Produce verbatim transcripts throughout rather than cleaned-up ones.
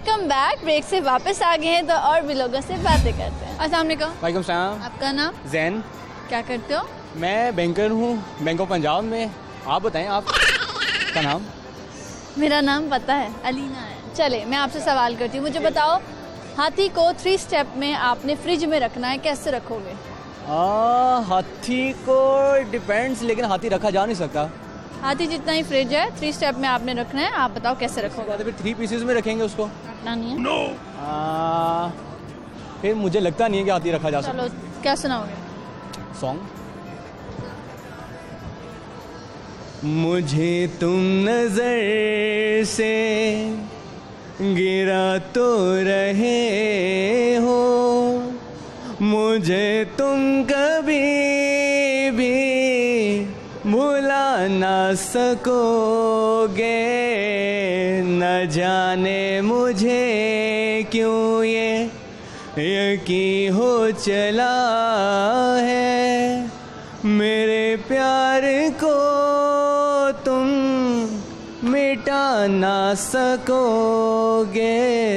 Welcome back. Break से वापस आ गए हैं तो और भी लोगों से बातें करते हैं। अस्सलाम वालेकुम। वालेकुम सलाम। आपका नाम? जैन। क्या करते हो? मैं बैंकर हूँ, बैंक ऑफ पंजाब में। आप बताएं आपका नाम? मेरा नाम पता है, अलीना है। चले मैं आपसे सवाल करती हूँ, मुझे बताओ हाथी को थ्री स्टेप में आपने फ्रिज में रखना है, कैसे रखोगे? आ, हाथी को डिपेंड्स, लेकिन हाथी रखा जा नहीं सकता। हाथी जितना ही फ्रिज है, थ्री स्टेप में आपने रखना है, आप बताओ कैसे रखोगे? फिर थ्री पीसेस में रखेंगे उसको। रखना नहीं है? no. आ, फिर मुझे लगता नहीं है कि हाथी रखा जा सकता। चलो क्या सुनाओगे? सॉन्ग। मुझे तुम नजर से गिरा तो रहे हो, मुझे तुम कभी भी भुला ना सकोगे। न जाने मुझे क्यों ये यकीन हो चला है, मेरे प्यार को तुम मिटा ना सकोगे।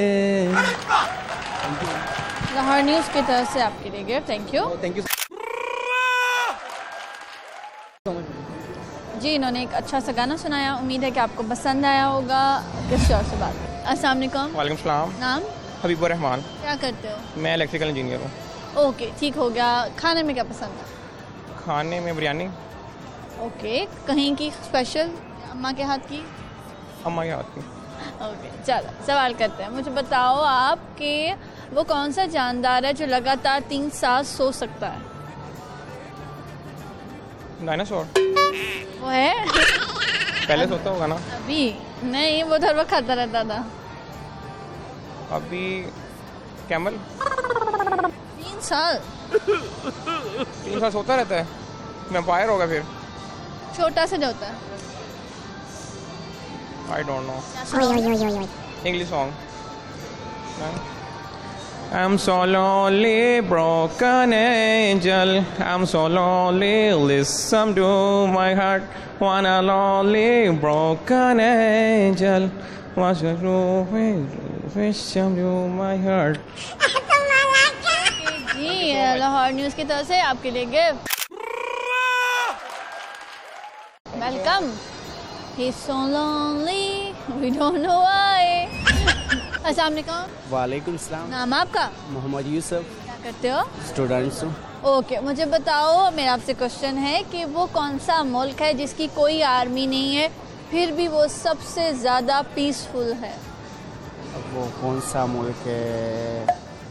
लाहौर न्यूज़ की तरफ से आपके लिए gift. Thank you. Thank you ji, इन्होंने एक अच्छा सा गाना सुनाया, उम्मीद है कि आपको पसंद आया होगा। किसी और से बात। अस्सलाम वालेकुम। वालेकुम सलाम। नाम? हबीबुर रहमान। क्या करते हो? मैं इलेक्ट्रिकल इंजीनियर हूँ। ओके, ठीक हो गया। खाने में क्या पसंद है? खाने में बिरयानी। ओके, कहीं की स्पेशल? अम्मा के हाथ की? अम्मा के हाथ की। ओके, चलो सवाल करते हैं। मुझे बताओ आपके वो कौन सा जानदार है जो लगातार तीन साल सो सकता है? डायनासोर। वो है? पहले सोता होगा ना? अभी नहीं, वो हर वक्त खाता रहता था। अभी कैमल। तीन साल? तीन साल सोता रहता है, वैम्पायर होगा फिर। छोटा सा जो होता है। I don't know. English song. I'm so lonely, broken angel. I'm so lonely, listen to my heart. One a lonely, broken angel. What's the listen to my heart. जी, लाहौर न्यूज़ की तरफ से आपके लिए gift. Welcome. He's so lonely, we don't know why. अस्सलाम वालेकुम। वालेकुम सलाम। नाम आपका? मोहम्मद यूसुफ। क्या करते हो? स्टूडेंट्स हूँ। ओके, मुझे बताओ, मेरा आपसे क्वेश्चन है कि वो कौन सा मुल्क है जिसकी कोई आर्मी नहीं है फिर भी वो सबसे ज़्यादा पीसफुल है? वो कौन सा मुल्क है?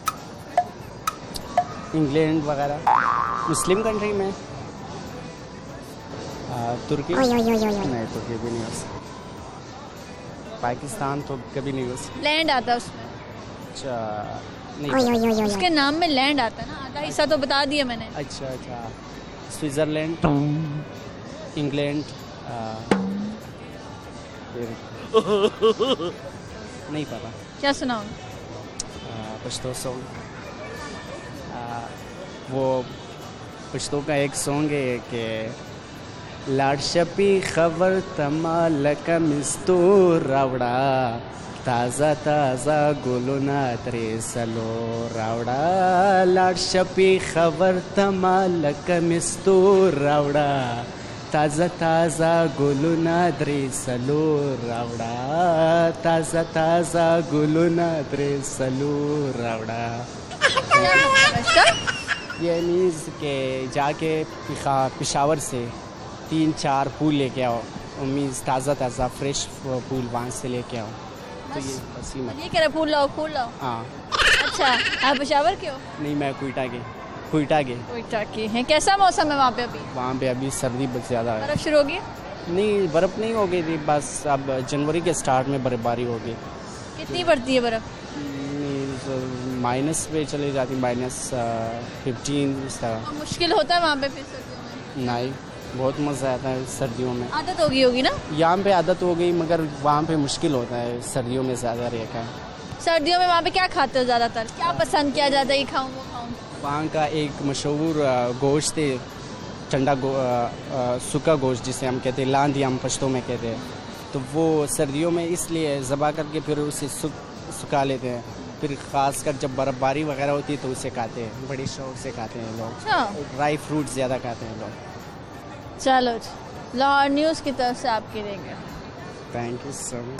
इंग्लैंड वगैरह, मुस्लिम कंट्री में। तुर्की? नहीं, तुर्की भी नहीं हो सकता। पाकिस्तान तो कभी नहीं हो सकता। लैंड आता है उसमें? अच्छा, नहीं। उसके नाम में लैंड आता है ना, आधा हिस्सा तो बता दिया मैंने। अच्छा अच्छा, स्विट्जरलैंड, इंग्लैंड, नहीं पता। क्या सुनाओ? पश्तो सॉन्ग। वो पश्तो का एक सॉन्ग है कि लाडशपी खबर तमालक मिस्तू रावड़ा, ताज़ा ताज़ा गुलुना त्रेसलो रावड़ा। लाडशपी खबर तमालक मिस्तू रावड़ा, ताज़ा ताज़ा गुलुना त्रेसलो रावड़ा, ताज़ा ताज़ा गुलुना त्रेसलो रावड़ा। ये मीन्स के जाके पिशावर से तीन चार फूल लेके आओ, मीन्स ताज़ा ताज़ा फ्रेश फूल वहाँ से लेके आओ। तो ये बस ही ये कह रहे फूल लाओ फूल लाओ। हाँ। अच्छा, आप पेशावर के हो? नहीं, मैं क्विटा के क्विटा के क्विटा के हैं। कैसा मौसम है वहाँ पे अभी? वहाँ पे अभी सर्दी बहुत ज़्यादा है। बर्फ़ शुरू होगी? नहीं, बर्फ़ नहीं हो गई थी, बस अब जनवरी के स्टार्ट में बर्फबारी होगी। कितनी पड़ती है बर्फ़? माइनस पे चली जाती, माइनस फिफ्टीन इस तरह। मुश्किल होता है वहाँ पे फिर सर्दियों में? नहीं, बहुत मज़ा आता है सर्दियों में। आदत हो गई होगी ना? यहाँ पे आदत हो गई, मगर वहाँ पे मुश्किल होता है सर्दियों में ज़्यादा रहकर। सर्दियों में वहाँ पे क्या खाते हो ज़्यादातर? क्या पसंद किया जाता है, ये खाऊँ वो खाऊँ? वहाँ का एक मशहूर गोश्त है, ठंडा गो, सूखा गोश्त जिसे हम कहते हैं, लांदी हम पश्तो में कहते हैं। तो वो सर्दियों में इसलिए ज़बा करके फिर उसे सुखा लेते हैं, फिर ख़ासकर जब बर्फ़बारी वगैरह होती है तो उसे खाते हैं, बड़े शौक से खाते हैं लोग। अच्छा, ड्राई फ्रूट ज़्यादा खाते हैं लोग। चलो जी, लाहौर न्यूज़ की तरफ से आपके लिए गए। Thank you so much.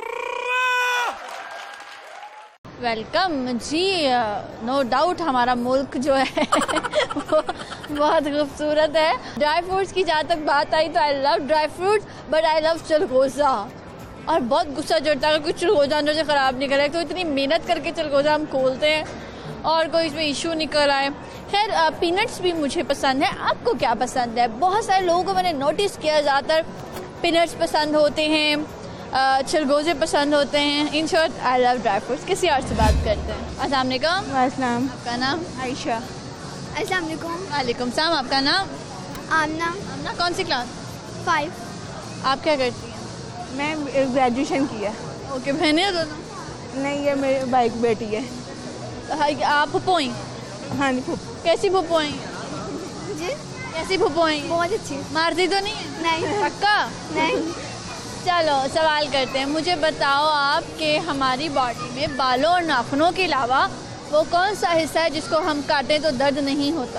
Welcome जी। नो डाउट हमारा मुल्क जो है वो बहुत खूबसूरत है। ड्राई फ्रूट्स की जहाँ तक बात आई तो I love dry fruits but I love चिलगोज़ा। और बहुत गुस्सा चढ़ता है कुछ चिलगोज़ा अंदर से ख़राब निकल आए, तो इतनी मेहनत करके चिलगोज़ा हम खोलते हैं और कोई इसमें इशू निकल आए। खैर पीनट्स भी मुझे पसंद है। आपको क्या पसंद है? बहुत सारे लोगों को मैंने नोटिस किया, ज़्यादातर पीनट्स पसंद होते हैं, चिलगोज़े पसंद होते हैं। In short I love dry fruits. किसी और से बात करते हैं। अस्सलाम वालेकुम। अस्सलाम। आपका नाम? आयशा। अस्सलाम वालेकुम। वालेकुम सलाम। आपका नाम? आमना। आमना कौन सी क्लास? फाइव। आप क्या करती हैं? मैं ग्रेजुएशन की है। ओके, बहनें हो दोनों? नहीं, ये मेरी बाइक बेटी है। हाँ, आप फुप्पोई? हाँ जी। फुप कैसी फुप्पोई? जी कैसी फुप्पोई? बहुत अच्छी। मारती तो नहीं है? नहीं। पक्का? नहीं। चलो सवाल करते हैं। मुझे बताओ आप कि हमारी बॉडी में बालों और नाखूनों के अलावा वो कौन सा हिस्सा है जिसको हम काटें तो दर्द नहीं होता?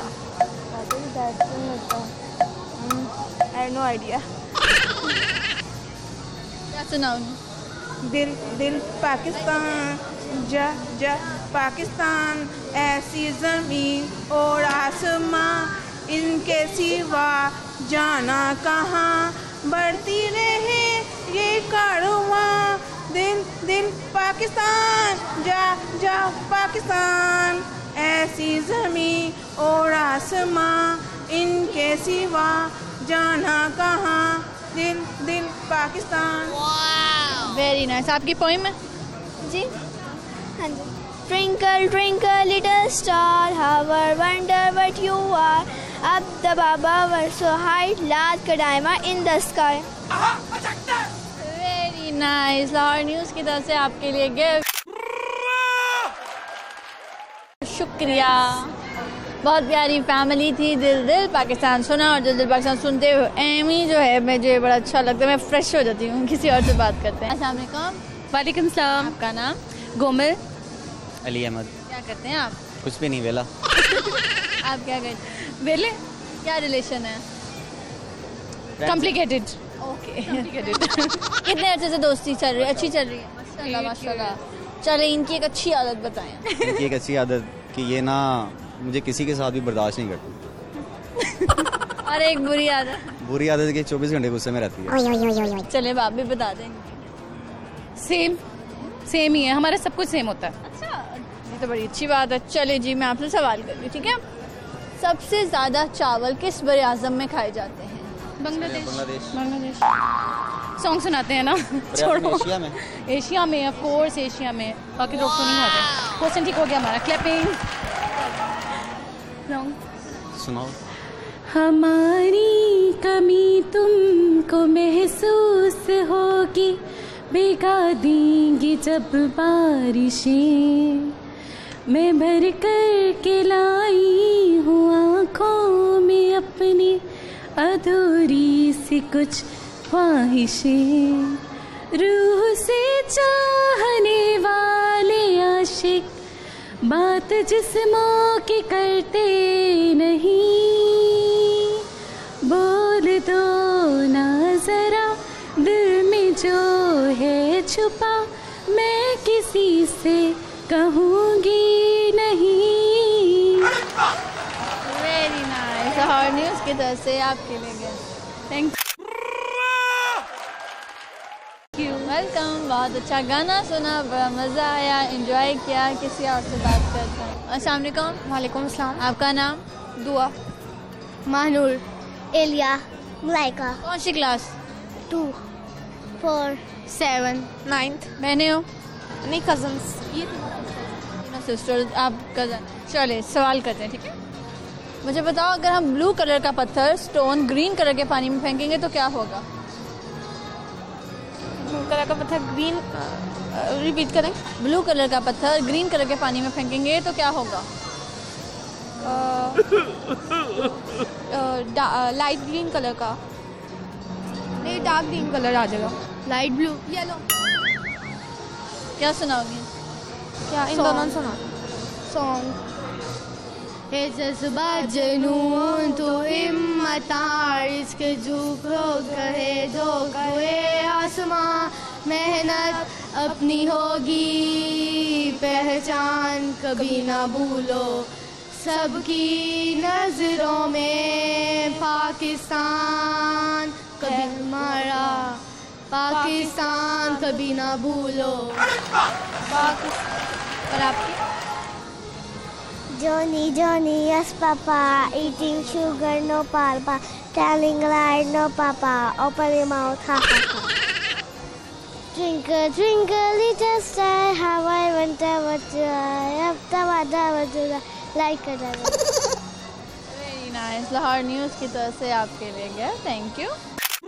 I no idea. क्या सुनाऊंगी? दिल दिल पाकिस्तान, जा जा पाकिस्तान, ऐसी ज़मीन और आसमां, इनके सिवा जाना कहाँ, बढ़ती रहे ये कारवां, दिल दिल पाकिस्तान, जा जा पाकिस्तान, ऐसी ज़मीन और आसमां, इनके सिवा जाना कहाँ, दिल दिल पाकिस्तान। Very nice. आपकी पोइम है? जी हाँ जी। Twinkle twinkle little star, how I wonder what you are. Up the Baba were so high, large Kadaima in the sky. Very nice. Lahore news की तरफ से आपके लिए गिफ्ट। शुक्रिया। बहुत प्यारी फैमिली थी। दिल दिल पाकिस्तान सुना और दिल दिल पाकिस्तान सुनते हुए एमी जो है मुझे बड़ा अच्छा लगता है, मैं फ्रेश हो जाती हूँ। किसी और से बात करते हैं। अस्सलाम वालेकुम। वालेकुम सलाम। आपका नाम? गोमल। अली अहमद। क्या करते हैं आप? कुछ भी नहीं, वेला। आप क्या करते हैं? वेले। क्या रिलेशन है? कॉम्प्लिकेटेड। ओके। कितने अच्छे से दोस्ती चल रही है? अच्छी चल रही है? माशाल्लाह माशाल्लाह। चले, इनकी एक अच्छी आदत बताएं। इनकी एक अच्छी आदत कि ये ना मुझे किसी के साथ भी बर्दाश्त नहीं करती। और एक बुरी आदत? बुरी आदत कि चौबीस घंटे गुस्से में रहती है। चले आप भी बता दें। सेम सेम ही है, हमारा सब कुछ सेम होता है। अच्छा, ये तो बड़ी अच्छी बात है। चले जी, मैं आपसे सवाल कर रही हूँ, ठीक है? सबसे ज़्यादा चावल किस बड़े आज़म में खाए जाते हैं? बांग्लादेश। बांग्लादेश। बांग्लादेश। सॉन्ग सुनाते हैं ना। छोड़ो। एशिया में? एशिया में ऑफ कोर्स, एशिया में। बाकी लोग तो नहीं खाते। क्वेश्चन ठीक हो गया हमारा। क्लैपिंग। सुनाओ। हमारी कमी तुमको महसूस होगी, भिगा देंगी जब बारिशें, मैं भर कर के लाई हूँ आँखों में अपनी अधूरी सी कुछ ख्वाहिशें, रूह से चाहने वाले आशिक बात जिस्मों की करते नहीं, बोल दो ना जरा दिल में जो है छुपा, मैं किसी से कहूँगी नहीं। Very nice. लाहौर न्यूज़ की तरफ से आपके लिए गए। Thank you. वेलकम। बहुत अच्छा गाना सुना, बड़ा मज़ा आया, एंजॉय किया। किसी और से बात करते हैं। अस्सलाम वालेकुम। वालेकुम अस्सलाम। आपका नाम? दुआ। मानूर। एलिया। मलाइका। कौन सी class? Two. Four. Seven. Ninth. बहने हो? नहीं, कजन्स। सिस्टर। आप कजन। चले सवाल करते हैं, ठीक है? मुझे बताओ, अगर हम ब्लू कलर का पत्थर स्टोन ग्रीन कलर के पानी में फेंकेंगे तो क्या होगा? ब्लू कलर का पत्थर ग्रीन, रिपीट करें। ब्लू कलर का पत्थर ग्रीन कलर के पानी में फेंकेंगे तो क्या होगा? लाइट ग्रीन कलर का, नहीं डार्क ग्रीन कलर आ जाएगा। Light blue. येलो। क्या सुनाओगी? क्या इन दोनों सुना सॉन्ग है जज्बा जनून तो हिम्मतार इसके झुको कहे जो कहे आसमां मेहनत अपनी होगी पहचान कभी ना भूलो सबकी नजरों में पाकिस्तान कभी हमारा पाकिस्तान कभी ना भूलो पाकिस्तान। और आपकी? Johnny, Johnny, yes, Papa. Eating sugar, no, Papa. Telling lie, no, Papa. Open your mouth, ha, ha, ha. Twinkle, twinkle, little star, how I wonder what you are. Up the water, what you are. Like a devil. Very nice. Lahore news की तरफ से आपके लिए गया, thank you.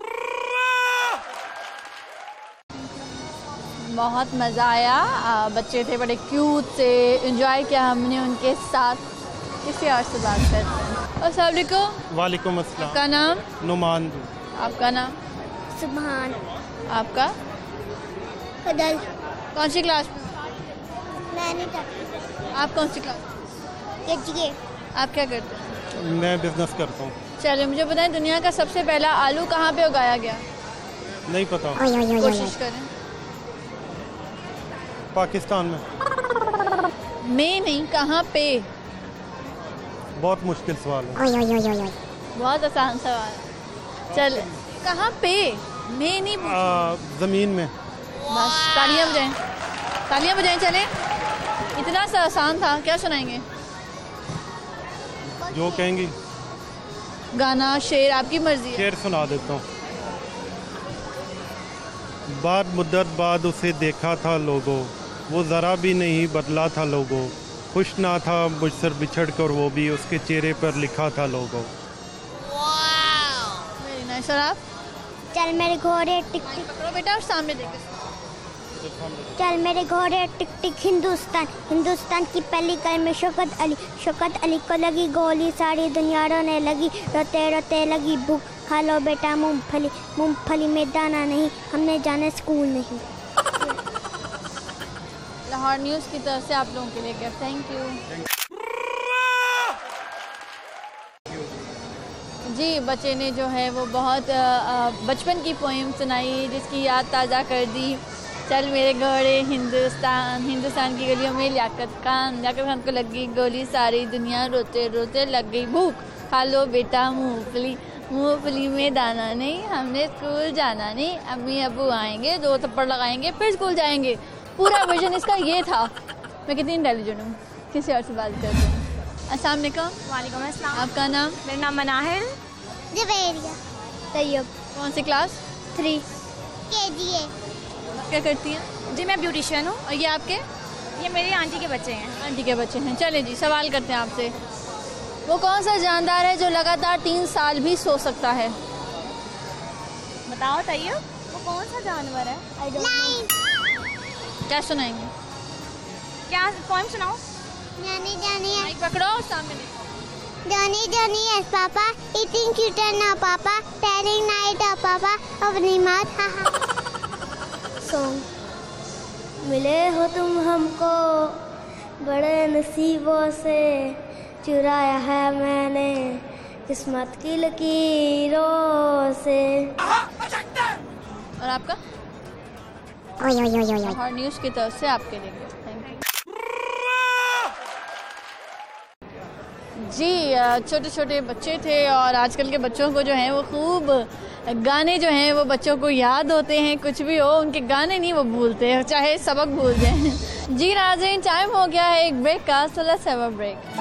बहुत मज़ा आया, आ, बच्चे थे बड़े क्यूट से, एंजॉय किया हमने उनके साथ। किसी और से बात करते हैं। अस्सलाम वालेकुम। वालेकुम अस्सलाम। आपका नाम? नुमान। आपका नाम? सुभान। आपका? कदल। कौन सी क्लास में? मैं नहीं करती। आप कौन सी क्लास? के आप क्या करते हैं? मैं बिजनेस करता हूँ। चलिए मुझे बताएं, दुनिया का सबसे पहला आलू कहाँ पे उगाया गया? नहीं पता। कोशिश करें। पाकिस्तान में। में नहीं, कहाँ पे? बहुत मुश्किल सवाल है। बहुत आसान सवाल है। चल, कहाँ पे? में नहीं पूछी। जमीन में। बस तालियां बजाएं, तालियां बजाएं। चलें, इतना सा आसान था। क्या सुनाएंगे? जो कहेंगी। गाना, शेर, आपकी मर्जी है। शेर सुना देता हूँ। बाद मुद्दत बाद उसे देखा था लोगों, वो ज़रा भी नहीं बदला था लोगों, खुश ना था मुझसे बिछड़ कर वो भी, उसके चेहरे पर लिखा था लोगों। Very nice. सर आप? चल मेरे घोड़े टिक टिक। पकड़ो बेटा और सामने देखो। चल मेरे घोड़े टिक टिक हिंदुस्तान, हिंदुस्तान की पहली कल में शौकत अली, शौकत अली को लगी गोली, सारी दुनिया रोने लगी, रोते रोते लगी भूख, खा लो बेटा मूंगफली, मूंगफली में दाना नहीं, हमने जाने स्कूल नहीं। लाहौर न्यूज़ की तरफ से आप लोगों के लिए गिफ्ट, थैंक यू। जी, बच्चे ने जो है वो बहुत बचपन की पोएम सुनाई जिसकी याद ताज़ा कर दी। चल मेरे घोड़े हिंदुस्तान, हिंदुस्तान की गलियों में लियाकत खान, लियाकत खान को लगी गोली, सारी दुनिया रोते रोते लग गई भूख, खा लो बेटा मूंगफली, मूंगफली में दाना नहीं, हमने स्कूल जाना नहीं, अम्मी अबू आएंगे दो थप्पड़ लगाएंगे फिर स्कूल जाएंगे। पूरा वर्जन इसका ये था। मैं कितनी इंटेलिजेंट हूँ। किसी और से बात करते हैं। अस्सलाम वालेकुम। वालेकुम अस्सलाम। आपका नाम? मेरा नाम मनाह है। जवेरिया। तैयब। कौन सी क्लास? थ्री। के जी ए। क्या करती हैं? जी मैं ब्यूटिशियन हूँ। और ये आपके? ये मेरी आंटी के बच्चे हैं। आंटी के बच्चे हैं। चले जी, सवाल करते हैं आपसे। वो कौन सा जानदार है जो लगातार तीन साल भी सो सकता है? बताओ तैयब, वो कौन सा जानवर है? I don't know. क्या सुनाएंगे? क्या पोएम सुनाओ? जानी जानी है। माइक पकड़ो और सामने देखो। जानी जानी है पापा, ईटिंग क्यूटर ना पापा, टेलिंग नाइट आ पापा, अपनी मात हा हा। सॉन्ग। मिले हो तुम हमको बड़े नसीबों से, चुराया है मैंने किस्मत की लकीरों से। और आपका? लाहौर न्यूज़ की तरफ से आपके लिए थैंक यू। जी, छोटे छोटे बच्चे थे और आजकल के बच्चों को जो है वो खूब गाने जो हैं वो बच्चों को याद होते हैं। कुछ भी हो, उनके गाने नहीं वो भूलते हैं, चाहे सबक भूल जाएं। जी नाज़रीन, टाइम हो गया है एक ब्रेक का, so let's have a break.